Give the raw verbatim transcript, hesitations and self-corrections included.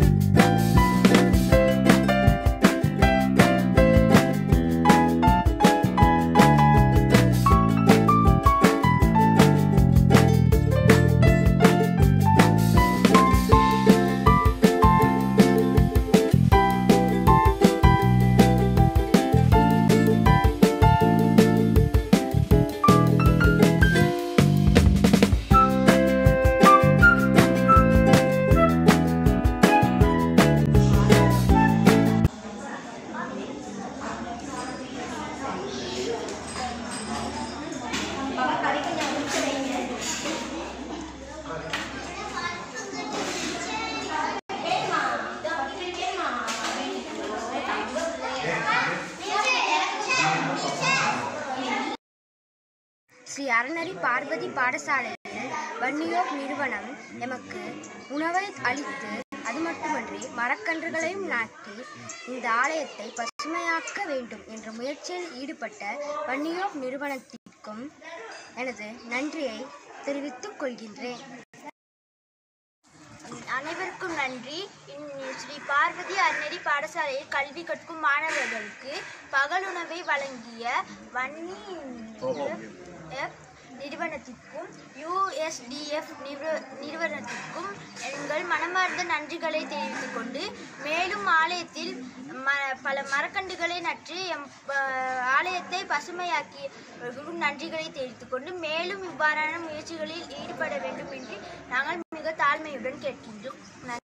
ஸ்ரீ அறநெறி பார்வதி பாடசாலையில் வன்னியோப் நிறுவனம் எமக்கு உணவை அளித்து அது மட்டுமன்றி மரக்கன்றுகளையும் நாட்டி இந்த ஆலயத்தை பசுமையாக்க வேண்டும் என்ற முயற்சியில் ஈடுபட்ட வன்னியோப் நிறுவனத்திற்கும் எனது நன்றியை தெரிவித்துக் கொள்கின்றேன். அனைவருக்கும் நன்றி. ஸ்ரீ பார்வதி அறநெறி பாடசாலையில் கல்வி கற்கும் மாணவர்களுக்கு பகலுணவை வழங்கிய வன்னி நிறுவனத்திற்கும் யூஎஸ்டிஎஃப் நிறுவனத்திற்கும் எங்கள் மனமார்ந்த நன்றிகளை தெரிவித்துக் கொண்டு மேலும் ஆலயத்தில் ம பல மரக்கன்றுகளை நட்டு எம் ஆலயத்தை பசுமையாக்கி நன்றிகளை தெரிவித்துக் கொண்டு மேலும் இவ்வாறான முயற்சிகளில் ஈடுபட வேண்டும் என்று நாங்கள் மிக தாழ்மையுடன் கேட்கின்றோம்.